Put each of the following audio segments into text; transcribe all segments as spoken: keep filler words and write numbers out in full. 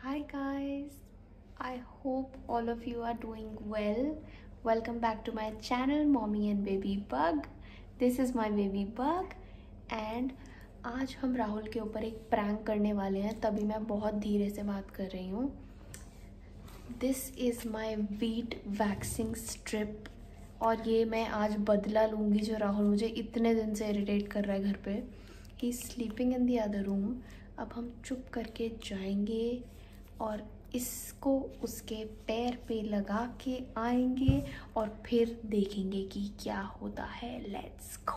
Hi guys, I hope all of you are doing well. Welcome back to my channel Mommy and Baby Bug. This is my baby bug and आज हम राहुल के ऊपर एक prank करने वाले हैं, तभी मैं बहुत धीरे से बात कर रही हूँ. This is my wheat waxing strip और ये मैं आज बदला लूँगी जो राहुल मुझे इतने दिन से इरिटेट कर रहा है घर पे. He is sleeping in the other room. अब हम चुप करके जाएंगे और इसको उसके पैर पे लगा के आएंगे और फिर देखेंगे कि क्या होता है. Let's go.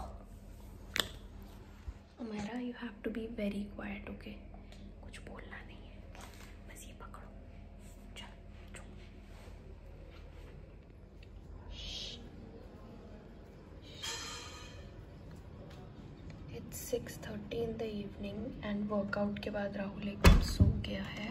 Amera, you have to be very quiet, okay? कुछ बोलना नहीं है, बस ये पकड़ो. चलो. It's six thirty in the evening and workout के बाद राहुल एकदम सो गया है.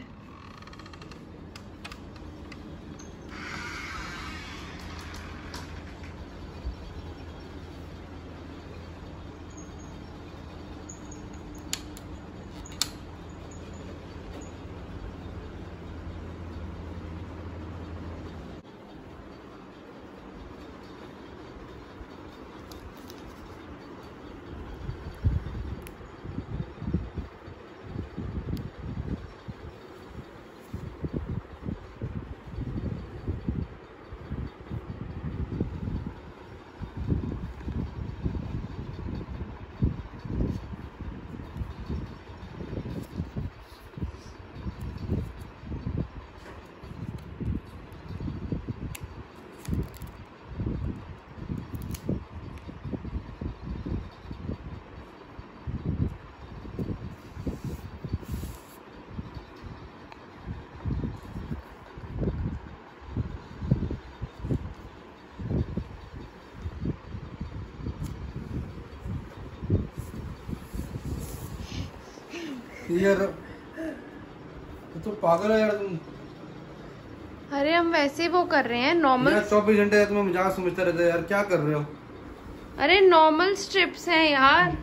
यार तो पागल है यार तुम. अरे हम वैसे ही वो कर रहे हैं नॉर्मल. चौबीस घंटे तुम्हें मजाक समझते रहते हो यार, क्या कर रहे हो? अरे नॉर्मल स्ट्रिप्स हैं यार.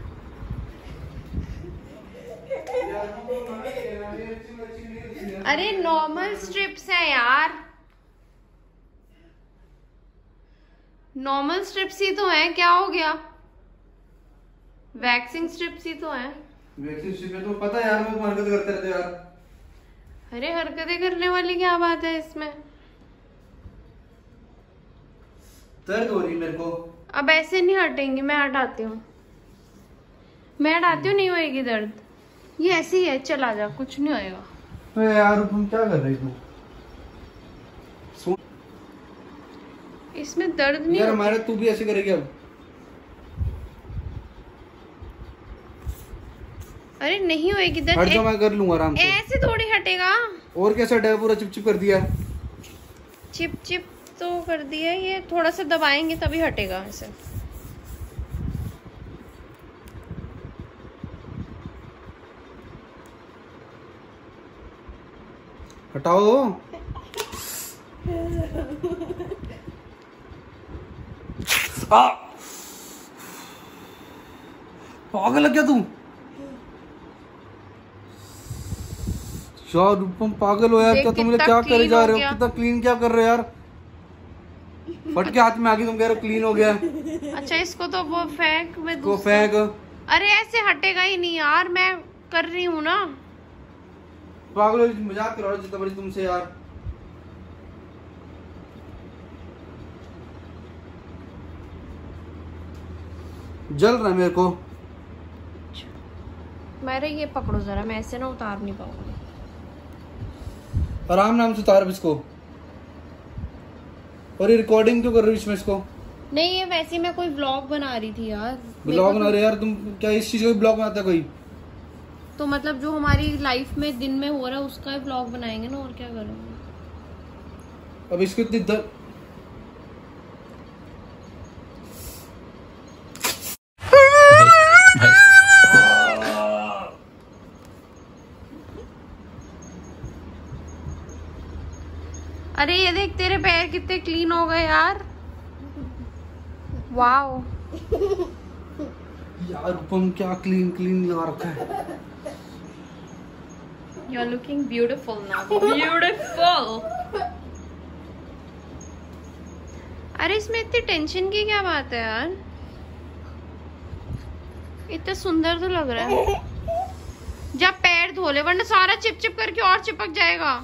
अरे नॉर्मल स्ट्रिप्स हैं यार. नॉर्मल स्ट्रिप्स ही तो हैं, क्या हो गया? वैक्सिंग स्ट्रिप्स ही तो हैं. वैक्सिंग स्ट्रिप में तो पता है यार, मैं तुम हरकत करते रहते हो यार. अरे हरकतें करने वाली क्या बात है इसमें? दर्द हो रही मेरे को. अब ऐसे नहीं हटेंगे, मैं हटाती हूँ. मैं हटाती हूँ, नहीं होएगी दर्द. ये ऐसे ही है, चला जा, कुछ नहीं होएगा. अरे यार तुम क्या कर रही तू? इसमें दर्द नहीं यार हमारे, तू भी ऐसे करेगी अब? अरे नहीं होएगी दर्द. हट जाओ, मैं कर लूंगा आराम से. ऐसे थोड़ी हटेगा. और कैसे हटेगा? पूरा चिपचिप कर दिया. चिप चिप तो कर दिया. ये थोड़ा सा दबाएंगे तभी हटेगा ऐसे. हटाओ. आ! पागल है क्या तू? यार तुम पागल हो यार. क्या तुम मुझे क्या करे जा रहे हो? कितना क्लीन क्या कर रहे हो यार? फट के हाथ में आ गई, तुम कह रहे हो क्लीन हो गया. अच्छा इसको तो वो फेंक में वो फेंक. अरे ऐसे हटेगा ही नहीं यार, मैं कर रही हूँ ना. पागल हो, मजाक कर रहा हूँ जितना बड़ी तुमसे यार. जल रहा है मेरे को. मेरे ये पकड़ो जरा, मैं ऐसे ना उतार नहीं पाऊंगी. आराम नाम से उतार इसको. और ये रिकॉर्डिंग क्यों कर रही हो इसमें इसको? नहीं ये वैसे मैं कोई व्लॉग बना रही थी यार. व्लॉग बना रहे यार तुम? क्या इस चीज को ब्लॉग बनाता है कोई? तो मतलब जो हमारी लाइफ में दिन में हो रहा है उसका व्लॉग बनाएंगे ना, और क्या करेंगे. अब इसको इतनी दर... अरे ये देख तेरे पैर कितने क्लीन हो गए यार. वाओ यार रूपम क्या क्लीन क्लीन लगा रखा है. You are looking beautiful now. Beautiful. अरे इसमें इतनी टेंशन की क्या बात है यार? इतना सुंदर तो लग रहा है। जब पैर धो ले वरना सारा चिप चिप करके और चिपक जाएगा।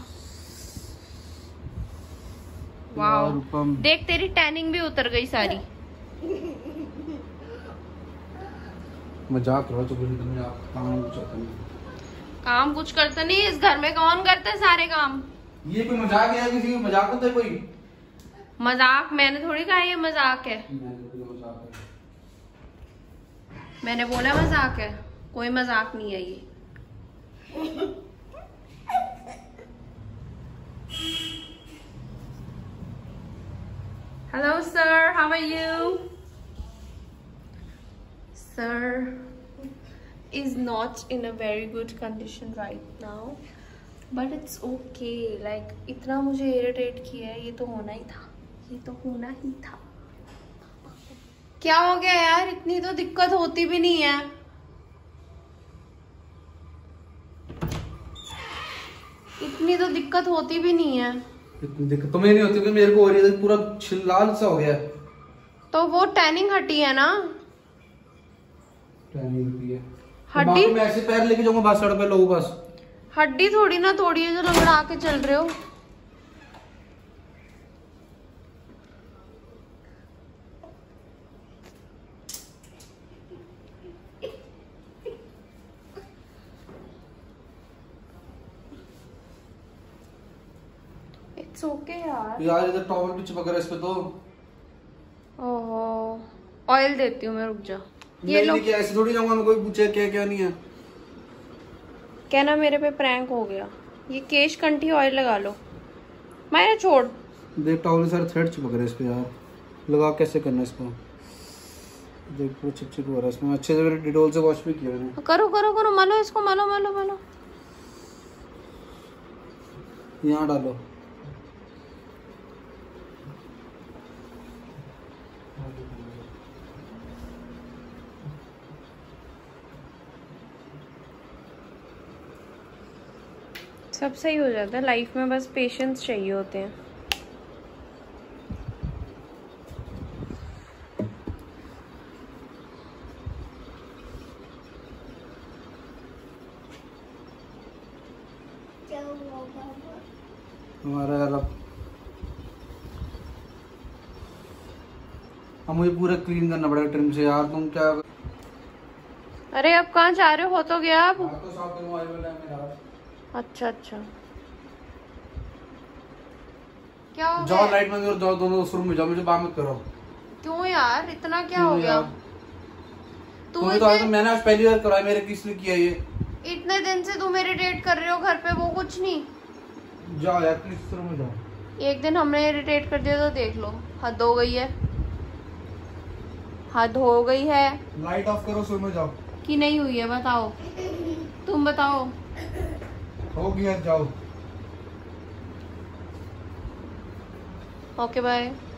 वाओ, देख तेरी टैनिंग भी उतर गई सारी। मजाक करो तो काम कुछ करता नहीं। काम कुछ करता नहीं, इस घर में कौन करता है सारे काम? ये कोई मजाक है? किसी का मजाक होता है कोई? मजाक मैंने थोड़ी कहा ये मजाक है। मैंने बोला मजाक है, कोई मजाक नहीं है ये। Hello sir, how are you? Sir is not in a very good condition right now, but it's okay. Like इतना मुझे irritate किया है, ये तो होना ही था, ये तो होना ही था। क्या हो गया यार? इतनी तो दिक्कत होती भी नहीं है। इतनी तो दिक्कत होती भी नहीं है। इतनी दिक्कत तुम्हें नहीं होती, मेरे को हो रही है, पूरा लाल सा हो गया। तो वो टैनिंग हटी है ना? टैनिंग हटी है। हड्डी मैं ऐसे पैर लेके जाऊंगा बस सड़क पे, लोगों बस हड्डी थोड़ी ना तोड़ी है जो लंगड़ा के चल रहे हो। इट्स ओके यार। यार इधर टॉवल भी चिपक रहा है इस पे तो। ओहो, ऑयल देती हूँ मैं, रुक जा। ये लो। क्या ऐसे थोड़ी जाऊंगा मैं, कोई पूछे क्या क्या नहीं है। कहना मेरे पे प्रैंक हो गया। ये केश कंठी ऑयल लगा लो। मैं छोड़ देख टॉवल सारे थ्रेड चिपक रहे हैं इस पे यार। लगा कैसे करना इसको? देख पूरा चिपचिप हो रहा है इसमें। अच्छे से डिटॉल से वॉश भी किया मैंने। करो करो करो, मलो इसको, मलो मलो मलो। यहाँ डालो। सब सही हो जाता है लाइफ में, बस पेशेंस चाहिए होते हैं। हमारा यार अब अब मुझे पूरा क्लीन करना पड़ेगा ट्रिम से यार। तुम क्या? अरे अब कहाँ जा रहे हो? हो तो गया अब। तो साफ करूँ आज वाला मेरा। अच्छा अच्छा, क्या हो जाओ गया? लाइट बंद करो, जाओ दोनों रूम में जाओ, मुझे बात मत करो। क्यों यार, इतना क्या हो गया? तू तो आज तो मैंने आज पहली बार कराया, मेरे किसने किया ये? इतने दिन से तुम इरिटेट कर रहे हो घर पे, वो कुछ नहीं। जाओ यार प्लीज रूम में जाओ। एक दिन हमने इरिटेट कर दिया तो देख लो, हद हो गई है, हद हो गई है। लाइट ऑफ करो, रूम में जाओ। कि नहीं हुई है बताओ, तुम बताओ। हो गया, जाओ। Okay bye.